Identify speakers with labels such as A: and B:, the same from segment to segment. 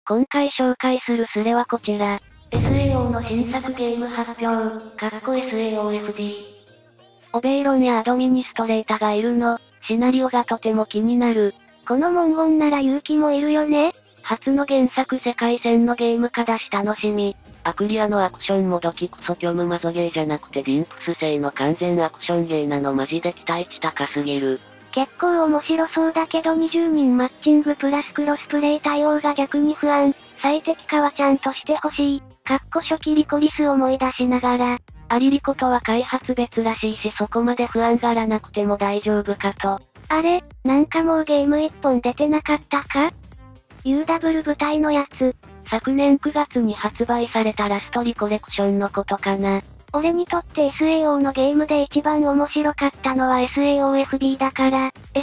A: 今回紹介するスレはこちら。SAO の新作ゲーム発表、SAOFD。オベイロンやアドミニストレータがいるの、シナリオがとても気になる。
B: この文言なら勇気もいるよね。
A: 初の原作世界線のゲーム化だし楽しみ。アクリアのアクションもドキクソ虚無マゾゲーじゃなくてディンプス製の完全アクションゲーなのマジで期待値高すぎる。
B: 結構面白そうだけど20人マッチングプラスクロスプレイ対応が逆に不安。最適化はちゃんとしてほしい。初期リコリス思い出しながら。
A: アリリコとは開発別らしいしそこまで不安がらなくても大丈夫かと。
B: あれ、なんかもうゲーム1本出てなかったか？ UW 舞台のやつ。
A: 昨年9月に発売されたラストリコレクションのことかな。
B: 俺にとって SAO のゲームで一番面白かったのは SAOFB だから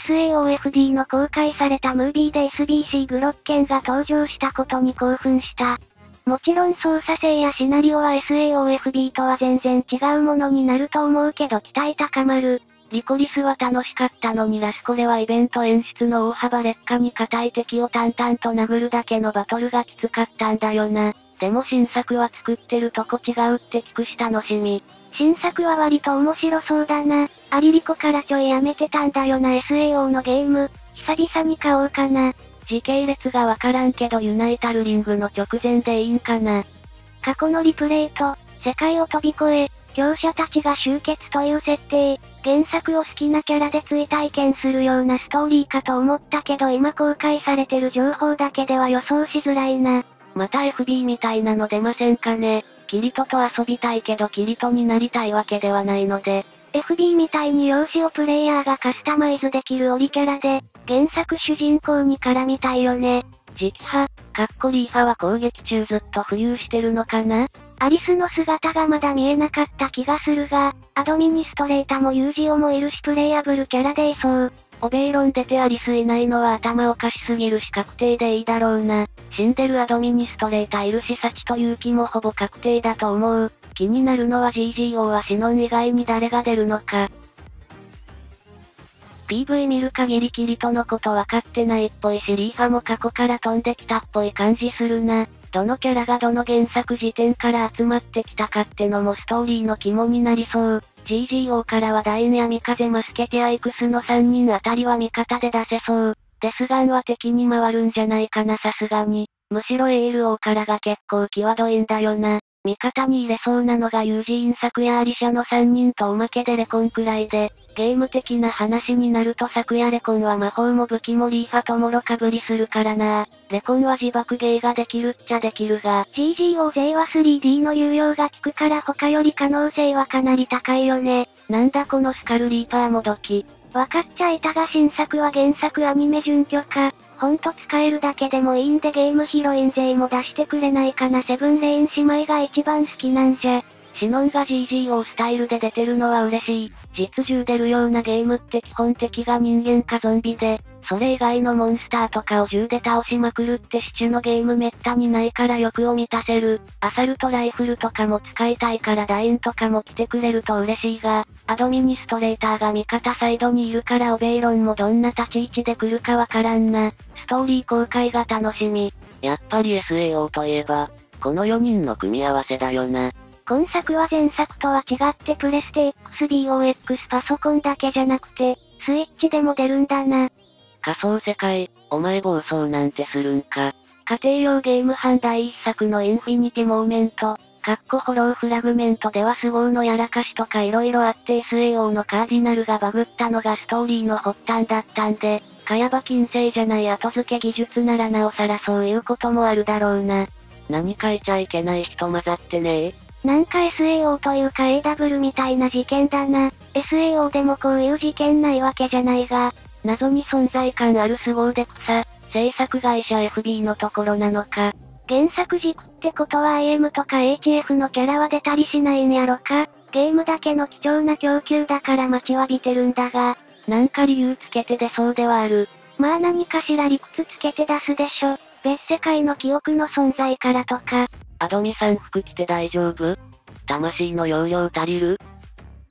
B: 、SAOFD の公開されたムービーで SBC グロッケンが登場したことに興奮した。もちろん操作性やシナリオは SAOFB とは全然違うものになると思うけど期待高まる。
A: リコリスは楽しかったのにラスコレはイベント演出の大幅劣化に硬い敵を淡々と殴るだけのバトルがきつかったんだよな。でも新作は作ってるとこ違うって聞くし楽しみ。
B: 新作は割と面白そうだな。アリリコからちょいやめてたんだよな SAO のゲーム。久々に買おうかな。
A: 時系列がわからんけどユナイタルリングの直前でいいんかな。
B: 過去のリプレイと、世界を飛び越え、強者たちが集結という設定。原作を好きなキャラで追体験するようなストーリーかと思ったけど今公開されてる情報だけでは予想しづらいな。
A: また FB みたいなの出ませんかね。キリトと遊びたいけどキリトになりたいわけではないので。
B: FB みたいに容姿をプレイヤーがカスタマイズできるオリキャラで、原作主人公に絡みたいよね。
A: 直派、リーファは攻撃中ずっと浮遊してるのかな？
B: アリスの姿がまだ見えなかった気がするが、アドミニストレータもユージオもいるしプレイアブルキャラでいそう。
A: オベイロン出てアリスいないのは頭おかしすぎるし確定でいいだろうな。死んでるアドミニストレータいるしサチと勇気もほぼ確定だと思う。気になるのは GGO はシノン以外に誰が出るのか。PV 見る限りキリトのこと分かってないっぽいしリーファも過去から飛んできたっぽい感じするな。どのキャラがどの原作時点から集まってきたかってのもストーリーの肝になりそう。GGO からはダインやミカゼマスケティアイクスの3人あたりは味方で出せそう。デスガンは敵に回るんじゃないかなさすがに。むしろエイル王からが結構際どいんだよな。味方に入れそうなのがユージイン作やアリシャの3人とおまけでレコンくらいで、ゲーム的な話になると昨夜レコンは魔法も武器もリーファともろかぶりするからな。レコンは自爆ゲーができるっちゃできるが、
B: GGOJ は 3D の有用が効くから他より可能性はかなり高いよね。
A: なんだこのスカルリーパーもどき。
B: わかっちゃいたが新作は原作アニメ準拠か。ほんと使えるだけでもいいんでゲームヒロイン勢も出してくれないかな。セブンレイン姉妹が一番好きなんじゃ。
A: シノンが GGO スタイルで出てるのは嬉しい。実銃出るようなゲームって基本敵が人間かゾンビで、それ以外のモンスターとかを銃で倒しまくるってシチュのゲームめったにないから欲を満たせる。アサルトライフルとかも使いたいからダインとかも来てくれると嬉しいが、アドミニストレーターが味方サイドにいるからオベイロンもどんな立ち位置で来るかわからんな。ストーリー公開が楽しみ。やっぱり SAO といえば、この4人の組み合わせだよな。
B: 今作は前作とは違ってプレステ XBOX パソコンだけじゃなくて、スイッチでも出るんだな。
A: 仮想世界、お前暴走なんてするんか。家庭用ゲーム班第一作のインフィニティモーメント、ホローフラグメントではスゴーのやらかしとか色々あって SAO のカーディナルがバグったのがストーリーの発端だったんで、かやば金星じゃない後付け技術ならなおさらそういうこともあるだろうな。何書いちゃいけない人混ざってねえ？
B: なんか SAO というか AW みたいな事件だな。SAO でもこういう事件ないわけじゃないが、
A: 謎に存在感あるスゴーデ草、制作会社 FB のところなのか。
B: 原作軸ってことは IM とか HF のキャラは出たりしないんやろか。ゲームだけの貴重な供給だから待ちわびてるんだが、
A: なんか理由つけて出そうではある。
B: まあ何かしら理屈つけて出すでしょ。別世界の記憶の存在からとか。
A: アドミさん服着て大丈夫？魂の容量足りる？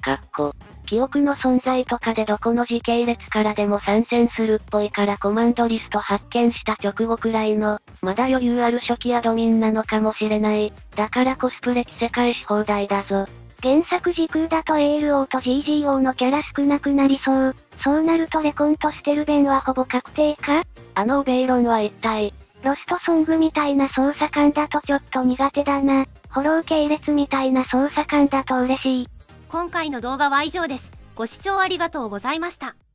A: 記憶の存在とかでどこの時系列からでも参戦するっぽいからコマンドリスト発見した直後くらいの、まだ余裕ある初期アドミンなのかもしれない。だからコスプレ着せ替えし放題だぞ。
B: 原作時空だと ALO と GGO のキャラ少なくなりそう。そうなるとレコンとステルベンはほぼ確定か？
A: オベイロンは一体。
B: ロストソングみたいな操作感だとちょっと苦手だな。フォロー系列みたいな操作感だと嬉しい。
C: 今回の動画は以上です。ご視聴ありがとうございました。